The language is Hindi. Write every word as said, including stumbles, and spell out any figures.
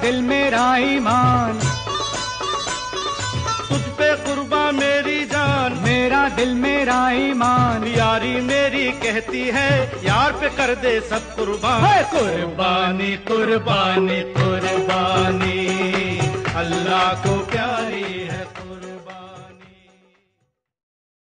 दिल मेरा ईमान, तुझ पे कुर्बा मेरी जान, मेरा दिल मेरा ईमान। यारी मेरी कहती है यार पे कर दे सब कुर्बान। कुर्बानी कुर्बानी कुर्बानी अल्लाह को